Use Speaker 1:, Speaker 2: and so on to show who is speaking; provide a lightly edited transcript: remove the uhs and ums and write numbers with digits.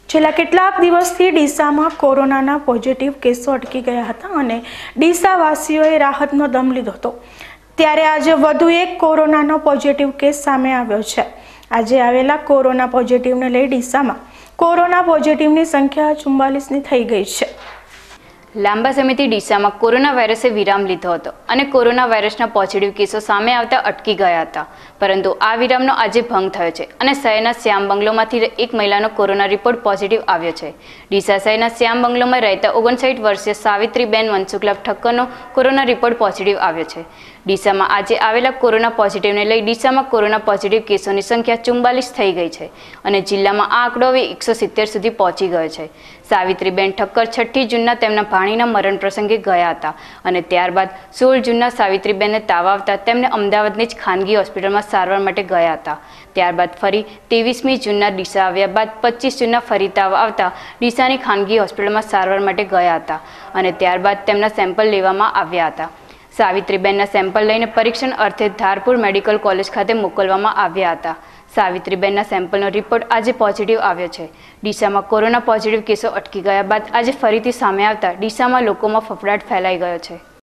Speaker 1: છેલ્લા કેટલાક દિવસથી ડીસામાં કોરોનાના પોઝિટિવ કેસો અટકી ગયા હતા અને ડીસાવાસીઓએ રાહતનો દમ લીધો હતો। ત્યારે આજે વધુ એક કોરોનાનો પોઝિટિવ કેસ સામે આવ્યો છે। આજે આવેલા કોરોના પોઝિટિવને લઈ ડીસામાં કોરોના પોઝિટિવની સંખ્યા 44ની થઈ ગઈ છે।
Speaker 2: લાંબા સમયથી ડીસામાં કોરોના વાયરસે વિરામ લીધો હતો અને કોરોના વાયરસના પોઝિટિવ કેસો સામે આવતા અટકી ગયા હતા, પરંતુ આ વિરામનો આજે ભંગ થયો છે અને શહેરના શ્યામ બંગલોમાંથી એક મહિલાનો કોરોના રિપોર્ટ પોઝિટિવ આવ્યો છે। ડીસા શહેરના શ્યામ બંગલોમાં રહેતા 59 વર્ષીય સાવિત્રીબેન મનસુખલાલ ઠક્કરનો કોરોના રિપોર્ટ પોઝિટિવ આવ્યો છે। ડીસામાં આજે આવેલા કોરોના પોઝિટિવને લઈ ડીસામાં કોરોના પોઝિટિવ કેસોની સંખ્યા 44 થઈ ગઈ છે અને જિલ્લામાં આ આંકડો હવે 170 સુધી પહોંચી ગયો છે। સાવિત્રીબેન ઠક્કર 6 જૂનના તેમના ભાણીના મરણ પ્રસંગે ગયા હતા અને ત્યારબાદ 16 જૂનના સાવિત્રીબેનને તાવ આવતા તેમને અમદાવાદની જ ખાનગી હોસ્પિટલમાં સારવાર માટે ગયા હતા। ત્યારબાદ ફરી 23મી જૂનના ડીસા આવ્યા બાદ 25 જૂનના ફરી તાવ આવતા ડીસાની ખાનગી હોસ્પિટલમાં સારવાર માટે ગયા હતા અને ત્યારબાદ તેમના સેમ્પલ લેવામાં આવ્યા હતા। સાવિત્રીબેનના સેમ્પલ લઈને પરીક્ષણ અર્થે ધારપુર મેડિકલ કોલેજ ખાતે મોકલવામાં આવ્યા હતા। સાવિત્રીબેનના સેમ્પલનો રિપોર્ટ આજે પોઝિટિવ આવ્યો છે। ડીસામાં કોરોના પોઝિટિવ કેસો અટકી ગયા બાદ આજે ફરીથી સામે આવતા ડીસામાં લોકોમાં ફફડાટ ફેલાઈ ગયો છે।